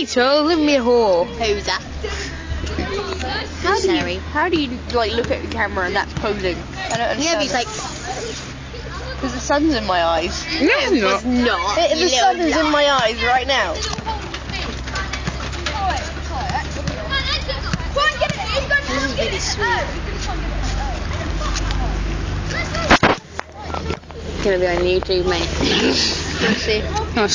Rachel, leave me a whore. Who's that? How do you like look at the camera and that's posing? I don't understand. Yeah, but he's like, because the sun's in my eyes. No, it's not. The sun's in my eyes right now. this is really sweet. It's gonna be on YouTube, mate. Let's see.